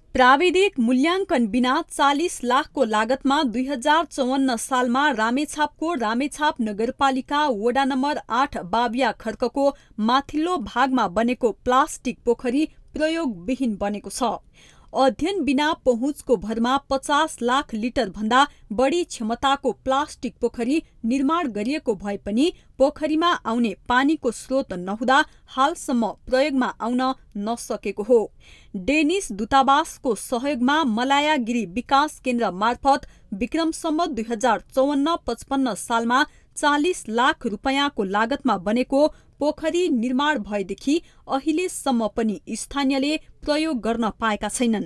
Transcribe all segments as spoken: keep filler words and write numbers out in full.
प्राविधिक मूल्याङ्कन बिना चालीस लाखको लागतमा दुई हजार चौवन्न सालमा रामेछापको रामेछाप नगरपालिका वडा नम्बर आठ बाबिया खर्कको माथिल्लो भागमा बनेको प्लास्टिक पोखरी प्रयोगविहीन बनेको छ। अध्ययन बिना पहुँचको भरमा पचास लाख लिटर भन्दा बढी क्षमताको प्लास्टिक पोखरी निर्माण गरिएको भए पनि पोखरीमा आउने पानीको स्रोत नहुँदा हालसम्म प्रयोगमा आउन नसकेको हो। डेनिस दूतावासको सहयोगमा मलायागिरी विकास केन्द्र मार्फत विक्रम सम्वत दुई हजार चौवन्न पचपन्न सालमा चालीस लाख रुपियाँको लागतमा बनेको पोखरी निर्माण भएदेखि अहिलेसम्म पनि स्थानीयले प्रयोग गर्न पाएका छैनन्,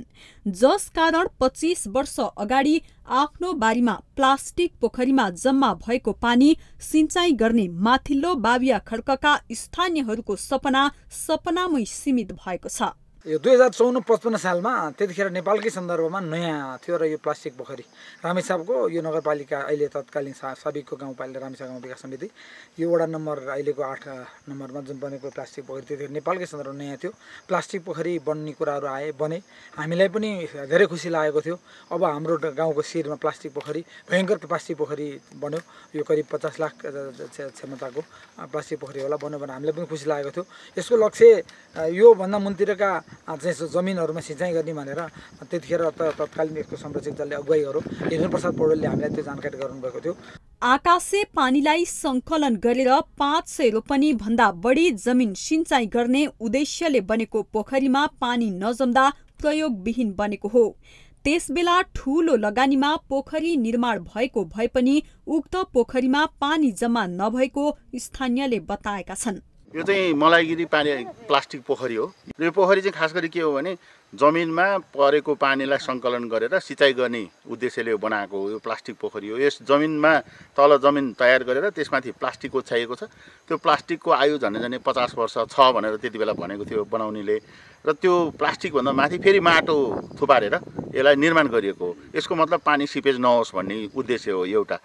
जसकारण पच्चीस वर्ष अगाडि आफ्नो बारीमा प्लास्टिक पोखरीमा जम्मा भएको पानी सिंचाइ गर्ने माथिल्लो बाबिया खड्कका स्थानीयहरूको सपना सपनामै सीमित भएको छ। यो दुई हजार चौन्न पचपन्न सालमा त्यतिखेर नेपालकै सन्दर्भमा नयाँ थियो र यो प्लास्टिक पोखरी रामेछापको यो नगरपालिका अहिले तत्कालीन साबिकको गाउँपालिका रामेछाप गाउँ विकास समिति यो वडा नम्बर अहिलेको आठ नम्बरमा जुन बनेको प्लास्टिक पोखरी त्यतिखेर नेपालकै सन्दर्भमा नयाँ थियो। प्लास्टिक पोखरी बन्ने कुराहरू आए बने, हामीलाई पनि धेरै खुसी लागेको थियो। अब हाम्रो गाउँको शिरमा प्लास्टिक पोखरी भयङ्कर प्लास्टिक पोखरी बन्यो, यो करिब पचास लाख क्षमताको प्लास्टिक पोखरी होला बन्यो भने हामीलाई पनि खुसी लागेको थियो। यसको लक्ष्य योभन्दा मुनतिरका चाहिँ जमिनहरूमा सिँचाइ गर्ने भनेर त्यतिखेर तत्कालीन यसको संरक्षक दलले अगुवाई गरौँ हेरेन्द्र प्रसाद पौडेलले हामीलाई त्यो जानकारी गराउनुभएको थियो। आकाशे पानीलाई सङ्कलन गरेर पाँच सय रोपनी भन्दा बढी जमिन सिंचाइ गर्ने उद्देश्यले बनेको पोखरीमा पानी नजम्दा प्रयोगविहीन बनेको हो। त्यसबेला ठूलो लगानीमा पोखरी निर्माण भएको भए पनि उक्त पोखरीमा पानी जम्मा नभएको स्थानीयले बताएका छन्। यो चाहिँ मलाइगिरी पानी प्लास्टिक पोखरी हो। यो पोखरी चाहिँ खास गरी के हो भने जमिनमा परेको पानीलाई सङ्कलन गरेर सिँचाइ गर्ने उद्देश्यले बनाएको हो। यो प्लास्टिक पोखरी हो। यस जमिनमा तल जमिन तयार गरेर त्यसमाथि प्लास्टिक ओछ्याइएको छ। त्यो प्लास्टिकको आयु झन्डै झन्डै पचास वर्ष छ भनेर त्यति बेला भनेको थियो बनाउनेले, र त्यो प्लास्टिकभन्दा माथि फेरि माटो थुपारेर यसलाई निर्माण गरिएको हो। यसको मतलब पानी सिपेज नहोस् भन्ने उद्देश्य हो एउटा।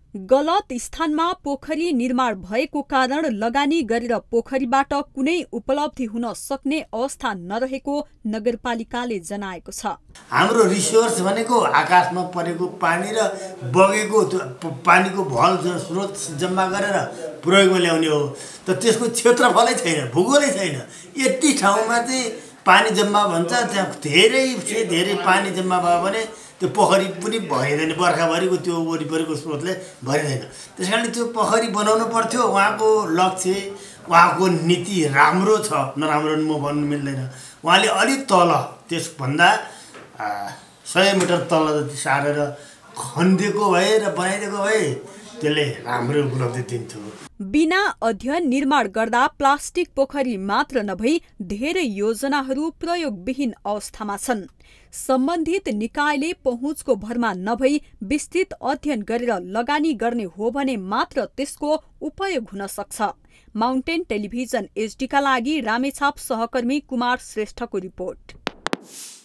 गलत स्थानमा पोखरी निर्माण भएको कारण लगानी गरेर पोखरीबाट कुनै उपलब्धि हुन सक्ने अवस्था नरहेको नगरपालिकाले जनाएको छ। हाम्रो रिसोर्स भनेको आकाशमा परेको पानी र बगेको पानीको भल स्रोत जम्मा गरेर प्रयोगमा ल्याउने हो, त त्यसको क्षेत्रफलै छैन, भूगोलै छैन। यति ठाउँमा चाहिँ पानी जम्मा भन्छ, त्यहाँ धेरै से धेरै पानी जम्मा भयो भने त्यो पोखरी पनि भरिँदैन, बर्खाभरिको त्यो वरिपरिको स्रोतले भरिँदैन। त्यस कारण त्यो पोखरी बनाउनु पर्थ्यो। उहाँको लक्ष्य, उहाँको नीति राम्रो छ, नराम्रो म भन्नु मिल्दैन। उहाँले अलिक तल त्यसभन्दा सय मिटर तल जति सारेर खनिदिएको भए र बनाइदिएको भए त्यसले राम्रो उपलब्धि दिन्थ्यो। बिना अध्ययन निर्माण गर्दा प्लास्टिक पोखरी मात्र नभई धेरै योजनाहरू प्रयोगविहीन अवस्थामा छन्। सम्बन्धित निकायले पहुँचको भरमा नभई विस्तृत अध्ययन गरेर लगानी गर्ने हो भने मात्र त्यसको उपयोग हुन सक्छ। माउन्टेन टेलिभिजन एचडीका लागि रामेछाप सहकर्मी कुमार श्रेष्ठको रिपोर्ट।